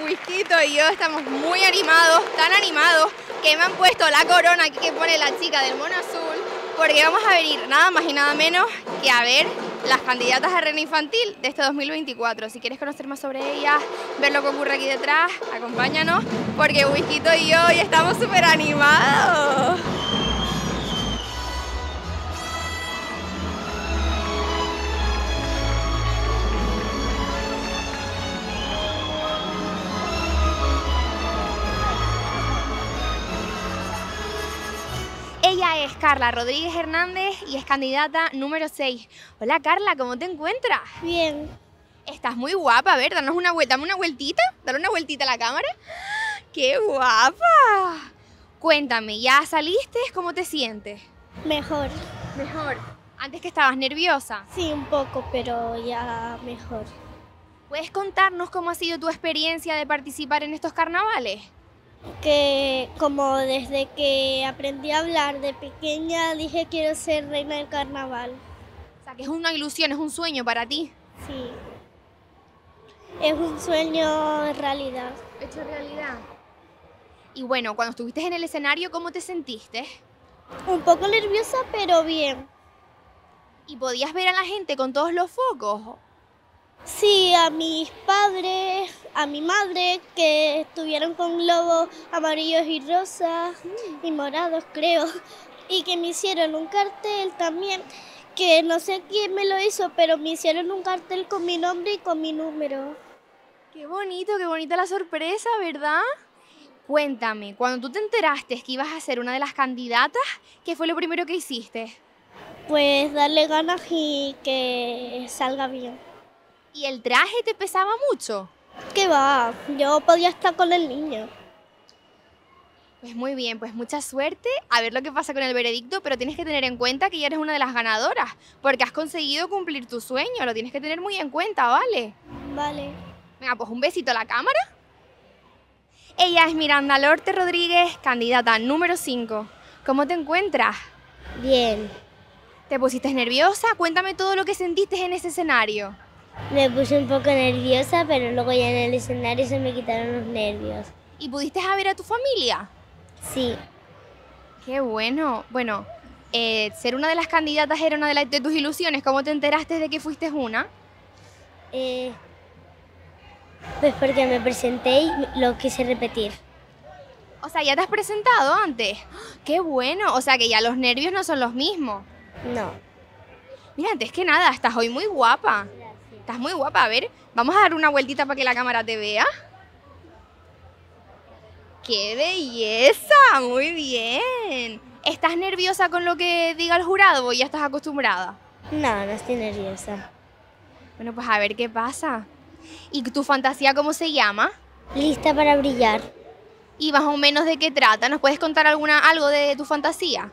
Whiskito y yo estamos muy animados, tan animados, que me han puesto la corona aquí que pone la chica del mono azul, porque vamos a venir nada más y nada menos que a ver las candidatas a reina infantil de este 2024. Si quieres conocer más sobre ellas, ver lo que ocurre aquí detrás, acompáñanos, porque Whiskito y yo hoy estamos súper animados. Ella es Carla Rodríguez Hernández y es candidata número 6. Hola Carla, ¿cómo te encuentras? Bien. Estás muy guapa, a ver, danos una vuelta, dame una vueltita, dale una vueltita a la cámara. ¡Qué guapa! Cuéntame, ¿ya saliste? ¿Cómo te sientes? Mejor. Mejor. Antes que estabas nerviosa. Sí, un poco, pero ya mejor. ¿Puedes contarnos cómo ha sido tu experiencia de participar en estos carnavales? Que como desde que aprendí a hablar de pequeña dije quiero ser reina del carnaval. O sea, que es una ilusión, es un sueño para ti. Sí. Es un sueño en realidad. Hecho realidad. Y bueno, cuando estuviste en el escenario, ¿cómo te sentiste? Un poco nerviosa, pero bien. ¿Y podías ver a la gente con todos los focos? Sí, a mis padres, a mi madre, que estuvieron con globos amarillos y rosas y morados, creo, y que me hicieron un cartel también, que no sé quién me lo hizo, pero me hicieron un cartel con mi nombre y con mi número. Qué bonita la sorpresa, ¿verdad? Cuéntame, cuando tú te enteraste que ibas a ser una de las candidatas, ¿qué fue lo primero que hiciste? Pues darle ganas y que salga bien. ¿Y el traje te pesaba mucho? ¿Qué va? Yo podía estar con el niño. Pues muy bien, pues mucha suerte, a ver lo que pasa con el veredicto, pero tienes que tener en cuenta que ya eres una de las ganadoras, porque has conseguido cumplir tu sueño, lo tienes que tener muy en cuenta, ¿vale? Vale. Venga, pues un besito a la cámara. Ella es Miranda Lorte Rodríguez, candidata número 5. ¿Cómo te encuentras? Bien. ¿Te pusiste nerviosa? Cuéntame todo lo que sentiste en ese escenario. Me puse un poco nerviosa, pero luego ya en el escenario se me quitaron los nervios. ¿Y pudiste ver a tu familia? Sí. Qué bueno. Bueno, ser una de las candidatas era una de tus ilusiones. ¿Cómo te enteraste de que fuiste una? Pues porque me presenté y lo quise repetir. O sea, ¿ya te has presentado antes? ¡Qué bueno! O sea, que ya los nervios no son los mismos. No. Mira, antes que nada, estás hoy muy guapa. Estás muy guapa. A ver, vamos a dar una vueltita para que la cámara te vea. ¡Qué belleza! Muy bien. ¿Estás nerviosa con lo que diga el jurado o ya estás acostumbrada? No, no estoy nerviosa. Bueno, pues a ver qué pasa. ¿Y tu fantasía cómo se llama? Lista para brillar. ¿Y más o menos de qué trata? ¿Nos puedes contar algo de tu fantasía?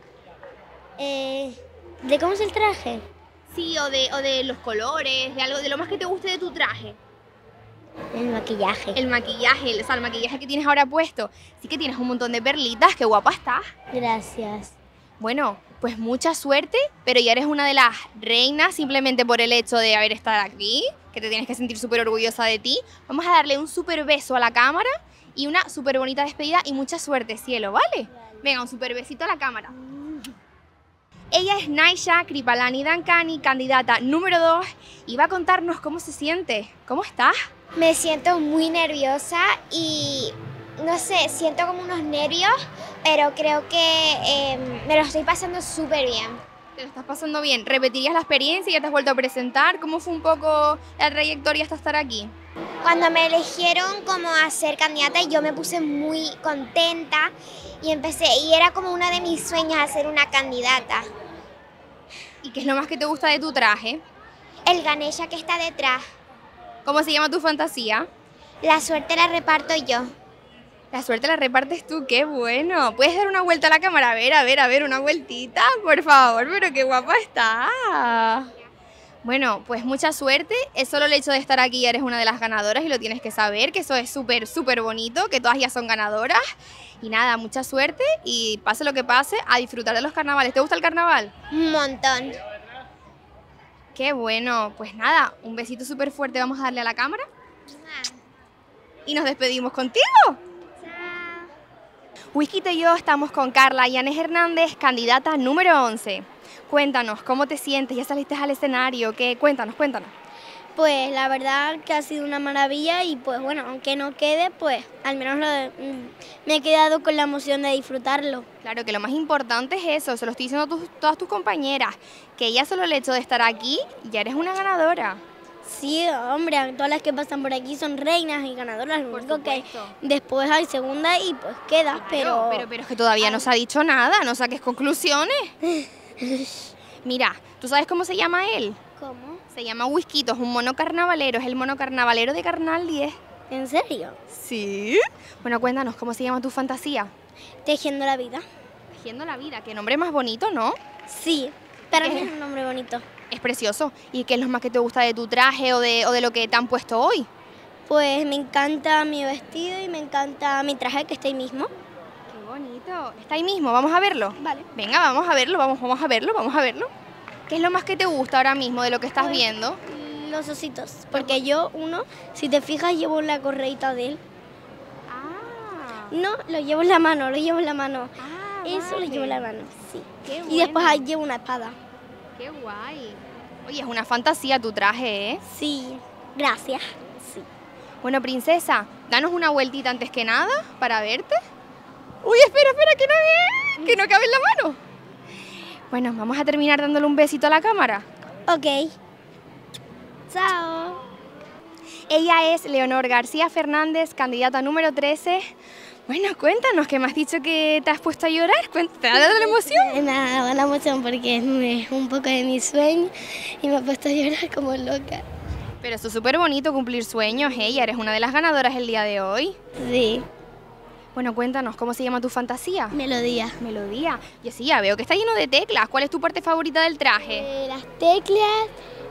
¿De cómo es el traje? Sí, o de los colores, de lo más que te guste de tu traje. El maquillaje. El maquillaje, o sea, el maquillaje que tienes ahora puesto. Sí que tienes un montón de perlitas, qué guapa estás. Gracias. Bueno, pues mucha suerte, pero ya eres una de las reinas simplemente por el hecho de haber estado aquí, que te tienes que sentir súper orgullosa de ti. Vamos a darle un súper beso a la cámara y una súper bonita despedida y mucha suerte, cielo, ¿vale? Venga, un súper besito a la cámara. Ella es Naisha Kripalani Dankani, candidata número 2, y va a contarnos cómo se siente. ¿Cómo estás? Me siento muy nerviosa y no sé, siento como unos nervios, pero creo que me lo estoy pasando súper bien. Te lo estás pasando bien. ¿Repetirías la experiencia? ¿Ya te has vuelto a presentar? ¿Cómo fue un poco la trayectoria hasta estar aquí? Cuando me eligieron como a ser candidata, yo me puse muy contenta y era como uno de mis sueños hacer una candidata. ¿Y qué es lo más que te gusta de tu traje? El Ganesha que está detrás. ¿Cómo se llama tu fantasía? La suerte la reparto yo. La suerte la repartes tú, qué bueno. ¿Puedes dar una vuelta a la cámara? A ver, una vueltita, por favor, pero qué guapa está. Bueno, pues mucha suerte. Es solo el hecho de estar aquí, ya eres una de las ganadoras y lo tienes que saber, que eso es súper, súper bonito, que todas ya son ganadoras. Y nada, mucha suerte y pase lo que pase, a disfrutar de los carnavales. ¿Te gusta el carnaval? Un montón. Qué bueno. Pues nada, un besito súper fuerte vamos a darle a la cámara. y nos despedimos contigo. Whisky y yo estamos con Carla Yanes Hernández, candidata número 11. Cuéntanos, ¿cómo te sientes? ¿Ya saliste al escenario? ¿Qué? Cuéntanos. Pues la verdad que ha sido una maravilla y pues bueno, aunque no quede, pues al menos me he quedado con la emoción de disfrutarlo. Claro que lo más importante es eso, se lo estoy diciendo a todas tus compañeras, que ya solo el hecho de estar aquí, ya eres una ganadora. Sí, hombre, todas las que pasan por aquí son reinas y ganadoras, lo Por único que supuesto. después hay segunda y pues quedas, Claro, pero es que todavía no se ha dicho nada, no saques conclusiones. Mira, ¿tú sabes cómo se llama él? ¿Cómo? Se llama Whisquito, es un mono carnavalero, es el mono carnavalero de Carnal 10. ¿En serio? ¿Sí? Bueno, cuéntanos, ¿cómo se llama tu fantasía? Tejiendo la vida. Tejiendo la vida, qué nombre más bonito, ¿no? Sí, para mí es un nombre bonito. Es precioso. ¿Y qué es lo más que te gusta de tu traje o de lo que te han puesto hoy? Pues me encanta mi vestido y me encanta mi traje que está ahí mismo. Qué bonito. Está ahí mismo, vamos a verlo. Vale. Venga, vamos a verlo, vamos a verlo. ¿Qué es lo más que te gusta ahora mismo de lo que estás Pues, viendo? Los ositos, porque yo si te fijas, llevo la correita de él. Ah, No, lo llevo en la mano, Eso lo vale. llevo en la mano, sí. Qué Y después bueno. ahí llevo una espada. Qué guay. Oye, es una fantasía tu traje, ¿eh? Sí, gracias. Sí. Bueno, princesa, danos una vueltita antes que nada para verte. Uy, espera, que no cabe en la mano. Bueno, vamos a terminar dándole un besito a la cámara. Ok. Chao. Ella es Leonor García Fernández, candidata número 13. Bueno, cuéntanos, que me has dicho que te has puesto a llorar. ¿Te ha dado la emoción? Nada, la emoción porque es un poco de mi sueño y me ha puesto a llorar como loca. Pero eso es súper bonito, cumplir sueños. Ella eres una de las ganadoras el día de hoy. Sí, Bueno, cuéntanos, ¿cómo se llama tu fantasía? melodía. Melodía. Y sí, ya veo que está lleno de teclas. ¿Cuál es tu parte favorita del traje? Las teclas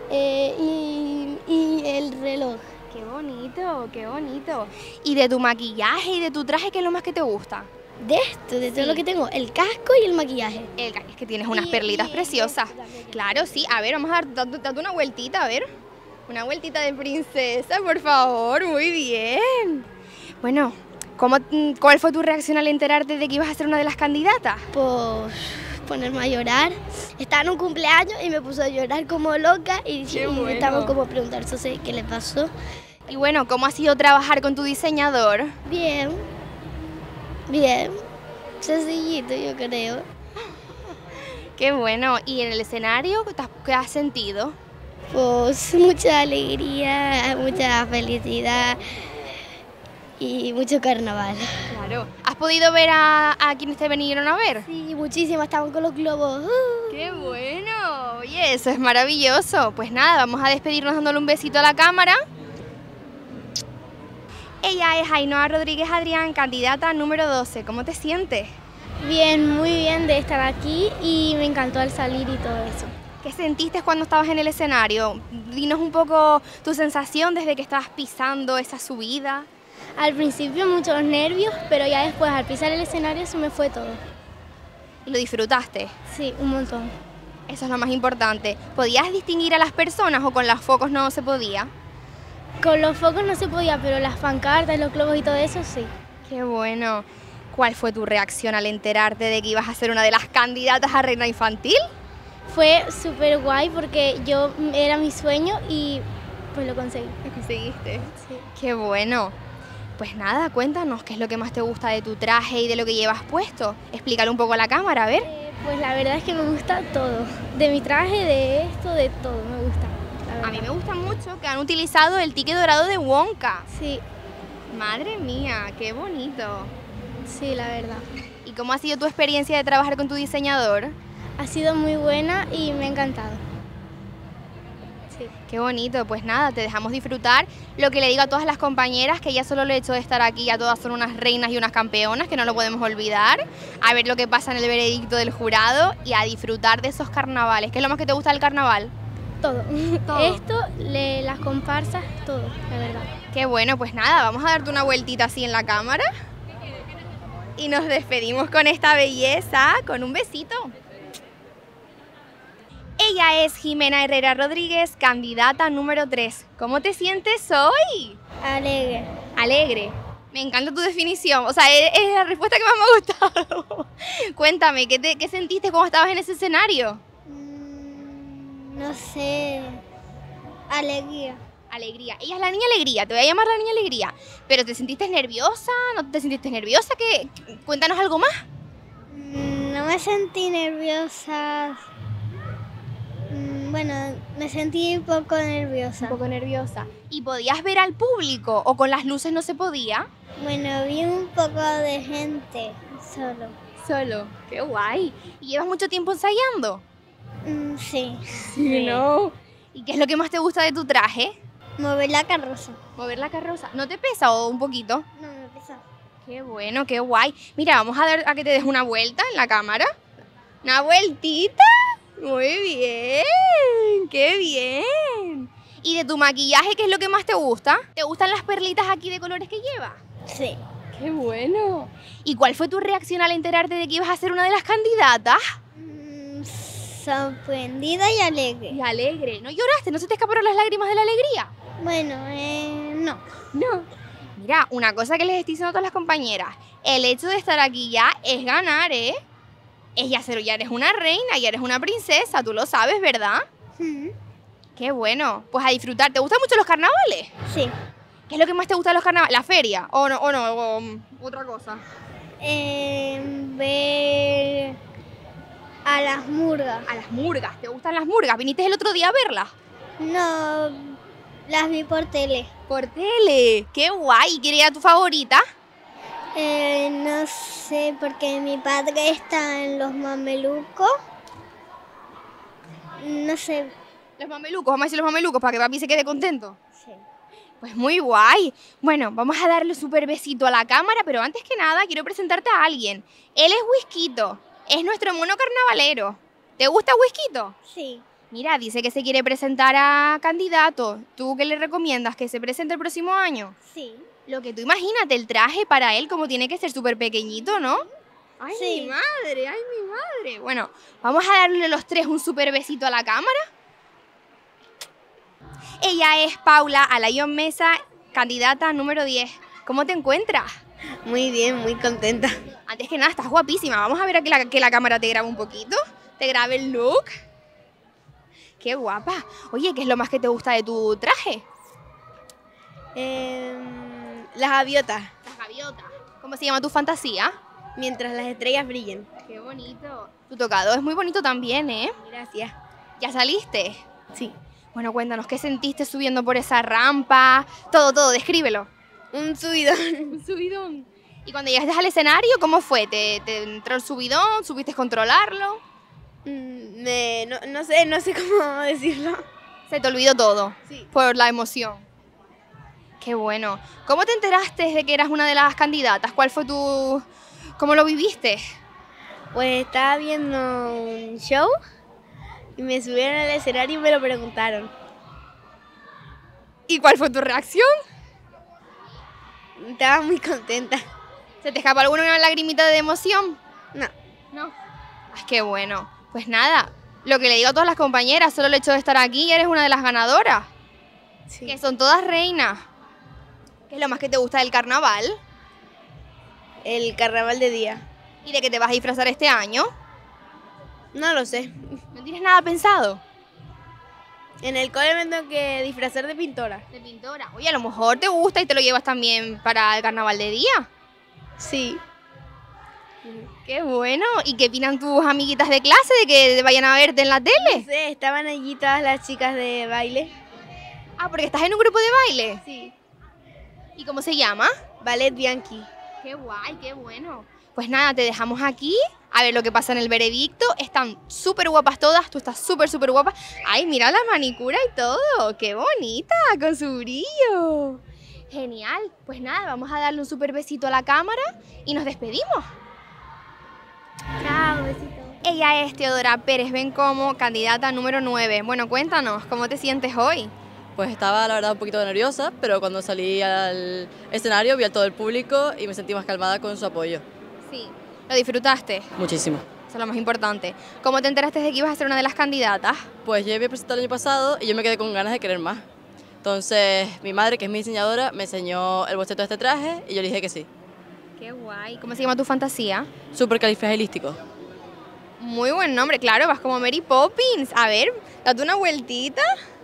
y el reloj. Qué bonito, qué bonito. ¿Y de tu maquillaje y de tu traje, qué es lo más que te gusta? De todo lo que tengo, el casco y el maquillaje. Es que tienes unas Y- perlitas y- preciosas. y- también. Claro, sí. A ver, vamos a darte una vueltita, a ver. Una vueltita de princesa, por favor. Muy bien. Bueno, ¿cuál fue tu reacción al enterarte de que ibas a ser una de las candidatas? Pues ponerme a llorar. Estaba en un cumpleaños y me puso a llorar como loca y bueno. estaba como preguntándose qué le pasó. Y bueno, ¿cómo ha sido trabajar con tu diseñador? Bien, bien, sencillito yo creo. Qué bueno. ¿Y en el escenario qué has sentido? Pues mucha alegría, mucha felicidad y mucho carnaval. Claro. ¿Has podido ver a quienes te vinieron a ver? Sí, muchísimo, estaban con los globos. ¡Qué bueno! Oye, eso es maravilloso. Pues nada, vamos a despedirnos dándole un besito a la cámara. Ella es Ainhoa Rodríguez Adrián, candidata número 12. ¿Cómo te sientes? Bien, muy bien de estar aquí y me encantó al salir y todo eso. ¿Qué sentiste cuando estabas en el escenario? Dinos un poco tu sensación desde que estabas pisando esa subida. Al principio muchos nervios, pero ya después al pisar el escenario se me fue todo. ¿Y lo disfrutaste? Sí, un montón. Eso es lo más importante. ¿Podías distinguir a las personas o con los focos no se podía? Con los focos no se podía, pero las pancartas, los globos y todo eso sí. Qué bueno. ¿Cuál fue tu reacción al enterarte de que ibas a ser una de las candidatas a reina infantil? Fue súper guay porque era mi sueño y pues lo conseguí. Lo conseguiste. Sí. Qué bueno. Pues nada, cuéntanos qué es lo que más te gusta de tu traje y de lo que llevas puesto. Explícalo un poco a la cámara, a ver. Pues la verdad es que me gusta todo. De mi traje, de esto, de todo, me gusta. la verdad. A mí me gusta mucho que han utilizado el ticket dorado de Wonka. Sí, Madre mía, qué bonito. sí, la verdad. ¿Y cómo ha sido tu experiencia de trabajar con tu diseñador? Ha sido muy buena y me ha encantado. Sí. Qué bonito, pues nada, te dejamos disfrutar. Lo que le digo a todas las compañeras, que ya solo el hecho de estar aquí, ya todas son unas reinas y unas campeonas, que no lo podemos olvidar. A ver lo que pasa en el veredicto del jurado y a disfrutar de esos carnavales. ¿Qué es lo más que te gusta del carnaval? Todo. Todo. Esto, las comparsas, todo, la verdad. Qué bueno, pues nada, vamos a darte una vueltita así en la cámara. Y nos despedimos con esta belleza, con un besito. Ella es Jimena Herrera Rodríguez, candidata número 3. ¿Cómo te sientes hoy? Alegre. Alegre. Me encanta tu definición. O sea, es la respuesta que más me ha gustado. Cuéntame, ¿qué sentiste cuando estabas en ese escenario? No sé, alegría. Alegría. Ella es la niña alegría, te voy a llamar la niña alegría. ¿Pero te sentiste nerviosa? ¿No te sentiste nerviosa? Cuéntanos algo más. No me sentí nerviosa. Bueno, me sentí un poco nerviosa. Un poco nerviosa. ¿Y podías ver al público o con las luces no se podía? Bueno, vi un poco de gente solo. Solo. Qué guay. ¿Y llevas mucho tiempo ensayando? Sí. Sí, no. ¿Y qué es lo que más te gusta de tu traje? Mover la carroza. Mover la carroza. ¿No te pesa o un poquito? No me pesa. Qué bueno, qué guay. Mira, vamos a dar a que te des una vuelta en la cámara. ¿Una vueltita? Muy bien, qué bien. ¿Y de tu maquillaje qué es lo que más te gusta? ¿Te gustan las perlitas aquí de colores que lleva? Sí. Qué bueno. ¿Y cuál fue tu reacción al enterarte de que ibas a ser una de las candidatas? Sorprendida y alegre. Y alegre. ¿No lloraste? ¿No se te escaparon las lágrimas de la alegría? Bueno, no. No. Mira, una cosa que les estoy diciendo a todas las compañeras. El hecho de estar aquí ya es ganar, ¿eh? Ya eres una reina, ya eres una princesa, tú lo sabes, ¿verdad? Qué bueno. Pues a disfrutar. ¿Te gustan mucho los carnavales? Sí. ¿Qué es lo que más te gusta de los carnavales? ¿La feria? ¿O no? ¿Otra cosa? Ver a las murgas. A las murgas. ¿Te gustan las murgas? ¿Viniste el otro día a verlas? No, las vi por tele. Por tele. Qué guay. ¿Quién era tu favorita? No sé, porque mi padre está en los mamelucos. No sé. Los mamelucos. Vamos a decir los mamelucos para que papi se quede contento. Sí. Pues muy guay. Bueno, vamos a darle un súper besito a la cámara, pero antes que nada quiero presentarte a alguien. Él es Whiskito. Es nuestro mono carnavalero. ¿Te gusta Whiskito? Sí. Mira, dice que se quiere presentar a candidato. ¿Tú qué le recomiendas? ¿Que se presente el próximo año? Sí. Lo que tú imagínate, el traje para él como tiene que ser súper pequeñito, ¿no? ¡Ay, Sí. mi madre! ¡Ay, mi madre! Bueno, vamos a darle los tres un súper besito a la cámara. Ella es Paula Alayón Mesa, candidata número 10. ¿Cómo te encuentras? Muy bien, muy contenta. Antes que nada, estás guapísima. Vamos a ver a que la cámara te grabe un poquito. Te grabe el look. ¡Qué guapa! Oye, ¿qué es lo más que te gusta de tu traje? Las gaviotas, Las gaviotas. ¿Cómo se llama tu fantasía? mientras las estrellas brillen. ¡Qué bonito! Tu tocado es muy bonito también, ¿eh? Gracias. ¿Ya saliste? Sí. Bueno, cuéntanos, ¿qué sentiste subiendo por esa rampa? Todo, descríbelo. Un subidón. Un subidón. ¿Y cuando llegaste al escenario, cómo fue? ¿Te entró el subidón? ¿Supiste controlarlo? No sé cómo decirlo. Se te olvidó todo. Sí. Por la emoción. Qué bueno. ¿Cómo te enteraste de que eras una de las candidatas? ¿Cómo lo viviste? Pues estaba viendo un show y me subieron al escenario y me lo preguntaron. ¿Y cuál fue tu reacción? Estaba muy contenta. ¿Se te escapó alguna lagrimita de emoción? No. No. Ay, qué bueno. Pues nada, lo que le digo a todas las compañeras, solo el hecho de estar aquí eres una de las ganadoras. Sí. Que son todas reinas. ¿Qué es lo más que te gusta del carnaval? El carnaval de día. ¿Y de qué te vas a disfrazar este año? No lo sé. ¿No tienes nada pensado? En el cole me tengo que disfrazar de pintora. De pintora. Oye, a lo mejor te gusta y te lo llevas también para el carnaval de día. Sí. Qué bueno. ¿Y qué opinan tus amiguitas de clase de que vayan a verte en la No tele? sé, estaban allí todas las chicas de baile. Ah, porque estás en un grupo de baile. Sí. ¿Y cómo se llama? Ballet Bianchi. Qué guay, qué bueno. Pues nada, te dejamos aquí a ver lo que pasa en el veredicto. Están súper guapas todas, tú estás súper guapa. Ay, mira la manicura y todo, qué bonita, con su brillo. Genial, pues nada, vamos a darle un súper besito a la cámara y nos despedimos. Chao, besito. Ella es Teodora Pérez Bencomo, candidata número 9. Bueno, cuéntanos, ¿cómo te sientes hoy? Pues estaba la verdad un poquito nerviosa, pero cuando salí al escenario vi a todo el público y me sentí más calmada con su apoyo. Sí. ¿Lo disfrutaste? Muchísimo. Eso es lo más importante. ¿Cómo te enteraste de que ibas a ser una de las candidatas? Pues yo me presenté el año pasado y yo me quedé con ganas de querer más. Entonces, mi madre, que es mi diseñadora, me enseñó el boceto de este traje y yo le dije que sí. Qué guay. ¿Cómo se llama tu fantasía? Supercalifragilístico. Muy buen nombre, claro, vas como Mary Poppins. A ver, date una vueltita.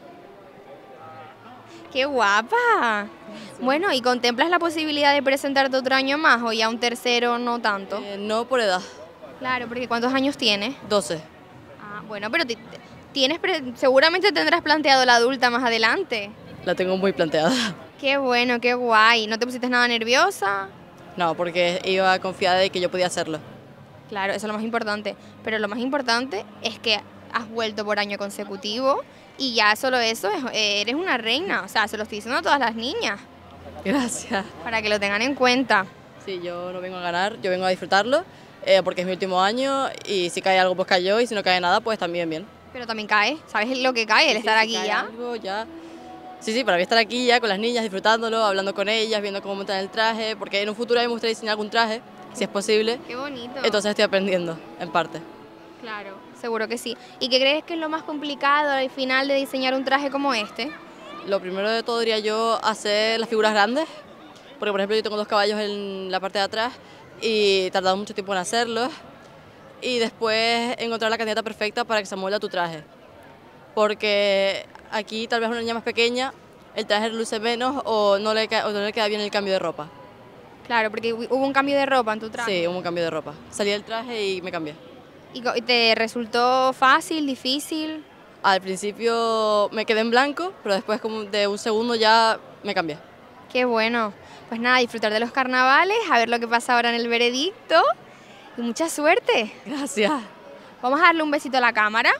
¡Qué guapa! Bueno, ¿y contemplas la posibilidad de presentarte otro año más o ya un tercero no tanto? No por edad, Claro, porque ¿cuántos años tienes? 12. Ah, bueno, pero seguramente tendrás planteado la adulta más adelante. La tengo muy planteada. Qué bueno, qué guay. ¿No te pusiste nada nerviosa? No, porque iba confiada de que yo podía hacerlo. Claro, eso es lo más importante. Pero lo más importante es que has vuelto por año consecutivo y ya solo eso, eres una reina. O sea, se lo estoy diciendo a todas las niñas, Gracias. para que lo tengan en cuenta. Sí, yo no vengo a ganar, yo vengo a disfrutarlo, porque es mi último año y si cae algo, pues cayó, y si no cae nada, pues también bien. Pero también cae, ¿sabes lo que cae? El estar Si aquí cae ya. algo, ya. Sí, para mí estar aquí ya con las niñas, disfrutándolo, hablando con ellas, viendo cómo montan el traje, porque en un futuro a mí me gustaría diseñar algún traje, si es posible. Qué bonito. Entonces estoy aprendiendo, en parte. Claro, seguro que sí. ¿Y qué crees que es lo más complicado al final de diseñar un traje como este? Lo primero de todo diría yo hacer las figuras grandes, porque por ejemplo yo tengo 2 caballos en la parte de atrás y he tardado mucho tiempo en hacerlos. Y después encontrar la cantidad perfecta para que se amolde a tu traje. Porque aquí tal vez a una niña más pequeña el traje luce menos o no le queda bien el cambio de ropa. Claro, porque hubo un cambio de ropa en tu traje. Sí, hubo un cambio de ropa. Salí del traje y me cambié. ¿Y te resultó fácil, difícil? Al principio me quedé en blanco, pero después como de un segundo ya me cambié. Qué bueno. Pues nada, disfrutar de los carnavales, a ver lo que pasa ahora en el veredicto y mucha suerte. Gracias. Vamos a darle un besito a la cámara.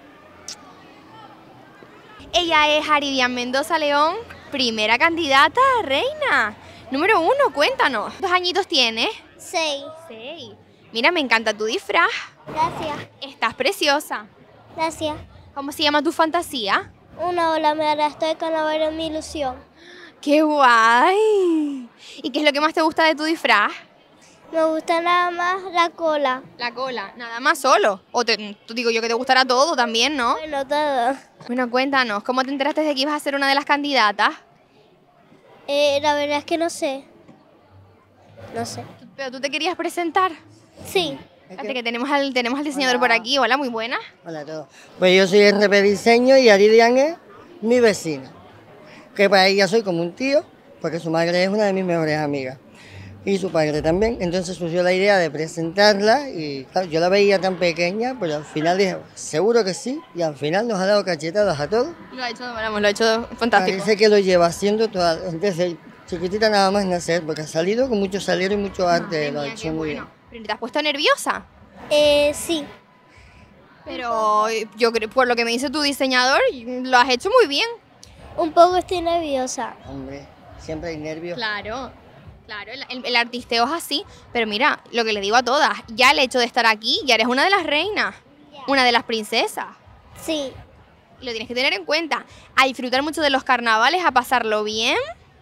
Ella es Aridian Mendoza León, primera candidata a reina. Número 1, cuéntanos. ¿Cuántos añitos tienes? 6. 6. Mira, me encanta tu disfraz. Gracias. Estás preciosa. Gracias. ¿Cómo se llama tu fantasía? Una ola me arrastró de carnaval en mi ilusión. ¡Qué guay! ¿Y qué es lo que más te gusta de tu disfraz? Me gusta nada más la cola. La cola, nada más solo. O tú digo yo que te gustará todo también, ¿no? Bueno, todo. Bueno, cuéntanos, ¿cómo te enteraste de que ibas a ser una de las candidatas? La verdad es que no sé. No sé. ¿Pero tú te querías presentar? Sí. Fíjate que tenemos al diseñador por aquí. Hola, muy buena. Hola a todos. Pues yo soy RP Diseño y Aridian es mi vecina. Que para ella soy como un tío, porque su madre es una de mis mejores amigas. Y su padre también. Entonces surgió la idea de presentarla y claro, yo la veía tan pequeña, pero al final dije, seguro que sí. Y al final nos ha dado cachetadas a todos. Lo ha hecho, vamos, lo ha hecho fantástico. Parece que lo lleva haciendo desde chiquitita nada más nacer, porque ha salido con mucho salero y mucho arte. Madre Lo ha mía, hecho qué muy bueno. ¿Pero te has puesto nerviosa? Sí. Pero yo creo, por lo que me dice tu diseñador, lo has hecho muy bien. Un poco estoy nerviosa. bien. Hombre, siempre hay nervios. Claro, claro, el artisteo es así. Pero mira, lo que le digo a todas, ya el hecho de estar aquí, ya eres una de las reinas, una de las princesas. Sí. Y lo tienes que tener en cuenta. A disfrutar mucho de los carnavales, a pasarlo bien.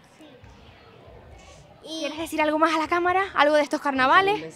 Y ¿Quieres decir algo más a la cámara? ¿Algo de estos carnavales?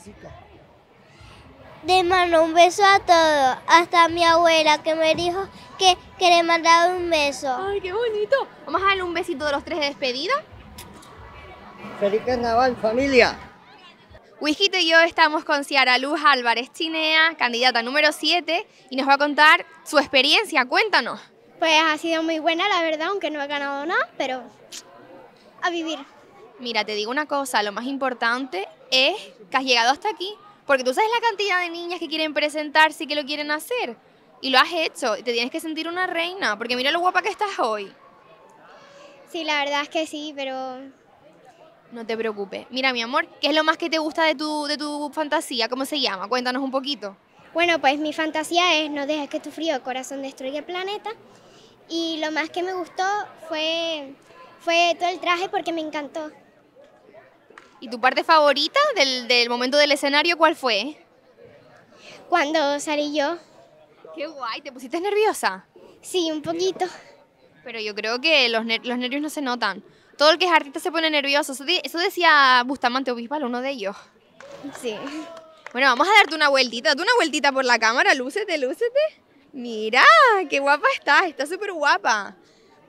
de mano un beso a todos. Hasta a mi abuela que me dijo que le mandaba un beso. ¡Ay, qué bonito! Vamos a darle un besito de los 3 de despedida. ¡Feliz carnaval, familia! Wijito y yo estamos con Ciara Luz Álvarez Chinea, candidata número 7, y nos va a contar su experiencia. Cuéntanos. Pues ha sido muy buena, la verdad, aunque no he ganado nada, pero a vivir. Mira, te digo una cosa, lo más importante es que has llegado hasta aquí, porque tú sabes la cantidad de niñas que quieren presentarse y que lo quieren hacer, y lo has hecho, y te tienes que sentir una reina, porque mira lo guapa que estás hoy. Sí, la verdad es que sí, pero No te preocupes. Mira, mi amor, ¿qué es lo más que te gusta de tu fantasía? ¿Cómo se llama? Cuéntanos un poquito. bueno, pues mi fantasía es no dejes que tu frío corazón destruya el planeta. Y lo más que me gustó fue todo el traje porque me encantó. ¿Y tu parte favorita del momento del escenario cuál fue? Cuando salí yo, Qué guay, ¿te pusiste nerviosa? sí, un poquito. Pero yo creo que los nervios no se notan. Todo el que es artista se pone nervioso. Eso decía Bustamante Obisbal, uno de ellos. Sí. Bueno, vamos a darte una vueltita. Date una vueltita por la cámara. Lúcete, lúcete. Mira, qué guapa estás. Estás súper guapa.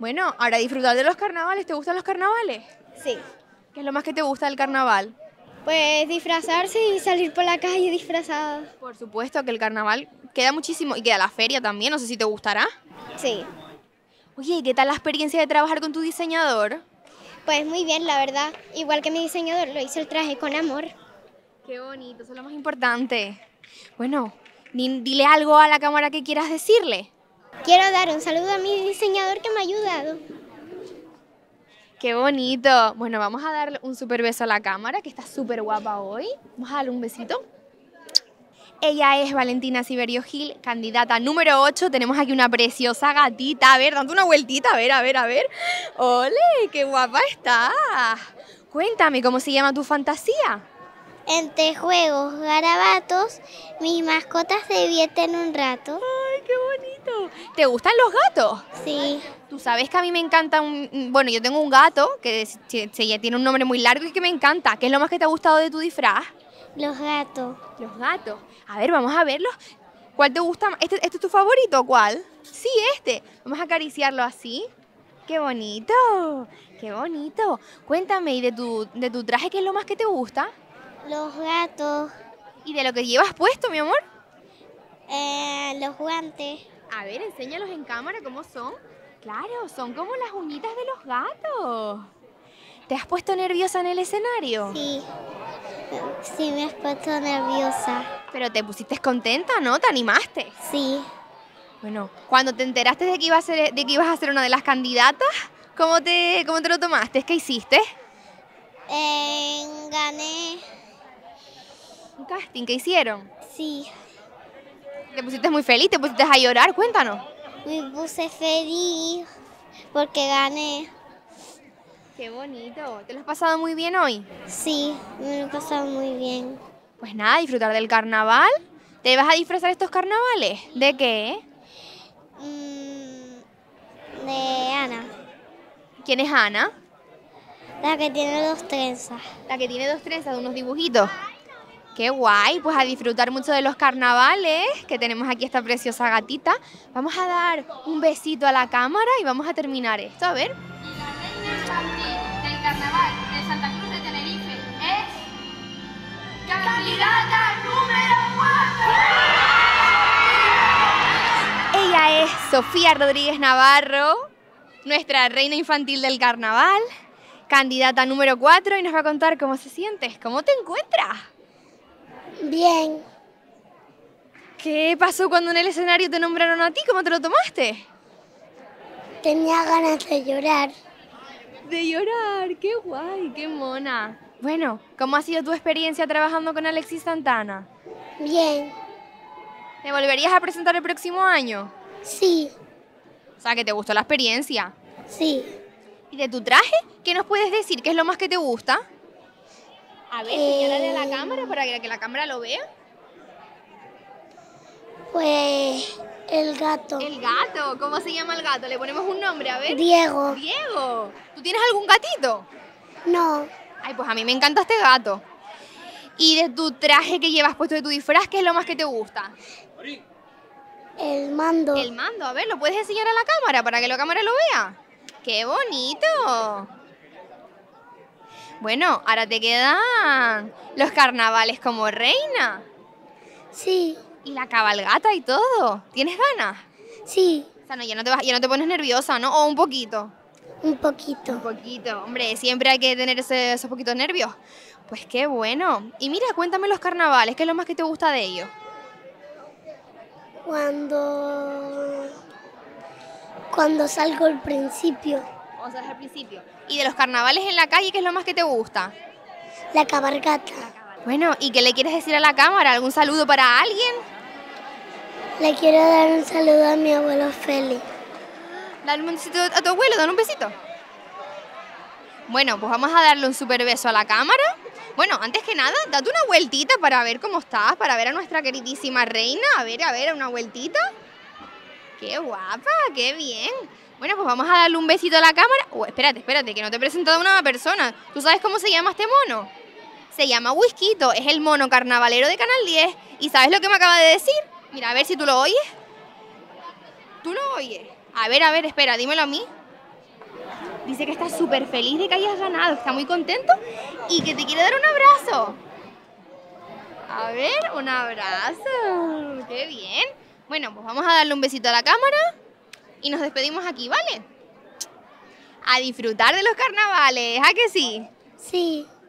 Bueno, ahora disfrutar de los carnavales. ¿Te gustan los carnavales? Sí. ¿Qué es lo más que te gusta del carnaval? Pues disfrazarse y salir por la calle disfrazada. Por supuesto que el carnaval queda muchísimo y queda la feria también, no sé si te gustará. Sí. Oye, ¿y qué tal la experiencia de trabajar con tu diseñador? Pues muy bien, la verdad. Igual que mi diseñador lo hizo el traje con amor. Qué bonito, eso es lo más importante. Bueno, dile algo a la cámara que quieras decirle. Quiero dar un saludo a mi diseñador que me ha ayudado. Qué bonito. Bueno, vamos a darle un súper beso a la cámara, que está súper guapa hoy. Vamos a darle un besito. Ella es Valentina Siberio Gil, candidata número 8. Tenemos aquí una preciosa gatita. A ver, date una vueltita. A ver, a ver, a ver. ¡Ole! ¡Qué guapa estás! Cuéntame, ¿cómo se llama tu fantasía? Entre juegos, garabatos, mis mascotas se divierten un rato. ¡Ay, qué bonito! ¿Te gustan los gatos? Sí. Tú sabes que a mí me encanta bueno, yo tengo un gato que tiene un nombre muy largo y que me encanta. ¿Qué es lo más que te ha gustado de tu disfraz? Los gatos. Los gatos. A ver, vamos a verlos. ¿Cuál te gusta más? ¿Este es tu favorito o cuál? Sí, este. Vamos a acariciarlo así. ¡Qué bonito! ¡Qué bonito! Cuéntame, ¿y de tu traje qué es lo más que te gusta? Los gatos. ¿Y de lo que llevas puesto, mi amor? Los guantes. A ver, enséñalos en cámara cómo son. Claro, son como las uñitas de los gatos. ¿Te has puesto nerviosa en el escenario? Sí. Sí, me has puesto nerviosa. Pero te pusiste contenta, ¿no? ¿Te animaste? Sí. Bueno, cuando te enteraste de que ibas a ser una de las candidatas, ¿cómo te lo tomaste? ¿Qué hiciste? Gané. ¿Un casting que hicieron? Sí. ¿Te pusiste muy feliz? ¿Te pusiste a llorar? Cuéntanos. Me puse feliz porque gané. Qué bonito. ¿Te lo has pasado muy bien hoy? Sí, me lo he pasado muy bien. Pues nada, disfrutar del carnaval. ¿Te vas a disfrazar estos carnavales? ¿De qué? De Ana, ¿Quién es Ana? la que tiene 2 trenzas. La que tiene 2 trenzas de unos dibujitos. ¡Qué guay! Pues a disfrutar mucho de los carnavales, que tenemos aquí esta preciosa gatita. Vamos a dar un besito a la cámara y vamos a terminar esto. A ver. Y la reina infantil del carnaval de Santa Cruz de Tenerife es candidata número 4. Ella es Sofía Rodríguez Navarro, nuestra reina infantil del carnaval, candidata número 4, y nos va a contar cómo se siente, cómo te encuentras. Bien. ¿Qué pasó cuando en el escenario te nombraron a ti? ¿Cómo te lo tomaste? Tenía ganas de llorar. De llorar, qué guay, qué mona. Bueno, ¿cómo ha sido tu experiencia trabajando con Alexis Santana? Bien. ¿Te volverías a presentar el próximo año? Sí. O sea, que te gustó la experiencia. Sí. ¿Y de tu traje? ¿Qué nos puedes decir? ¿Qué es lo más que te gusta? A ver, señálale a la cámara para que la cámara lo vea. Pues el gato. El gato, ¿cómo se llama el gato? Le ponemos un nombre, a ver. Diego. Diego. ¿Tú tienes algún gatito? No. Ay, pues a mí me encanta este gato. ¿Y de tu traje que llevas puesto, de tu disfraz, qué es lo más que te gusta? El mando. El mando, a ver, ¿lo puedes enseñar a la cámara para que la cámara lo vea? ¡Qué bonito! Bueno, ahora te quedan los carnavales como reina. Sí. Y la cabalgata y todo. ¿Tienes ganas? Sí. O sea, no, ya no te pones nerviosa, ¿no? ¿O un poquito? Un poquito. Un poquito. Hombre, siempre hay que tener esos poquitos nervios. Pues qué bueno. Y mira, cuéntame los carnavales, ¿qué es lo más que te gusta de ellos? Cuando salgo al principio. O sea, al principio. ¿Y de los carnavales en la calle, qué es lo más que te gusta? La cabalgata. Bueno, ¿y qué le quieres decir a la cámara? ¿Algún saludo para alguien? Le quiero dar un saludo a mi abuelo Félix. Dale un besito a tu abuelo, dale un besito. Bueno, pues vamos a darle un súper beso a la cámara. Bueno, antes que nada, date una vueltita para ver cómo estás, para ver a nuestra queridísima reina. A ver, una vueltita. ¡Qué guapa! ¡Qué bien! Bueno, pues vamos a darle un besito a la cámara. Espérate, que no te he presentado a una persona. ¿Tú sabes cómo se llama este mono? Se llama Whiskito, es el mono carnavalero de Canal 10. ¿Y sabes lo que me acaba de decir? Mira, a ver si tú lo oyes. ¿Tú lo oyes? A ver, espera, dímelo a mí. Dice que está súper feliz de que hayas ganado, está muy contento y que te quiere dar un abrazo. A ver, un abrazo. ¡Qué bien! Bueno, pues vamos a darle un besito a la cámara y nos despedimos aquí, ¿vale? A disfrutar de los carnavales, ¿a que sí? Sí.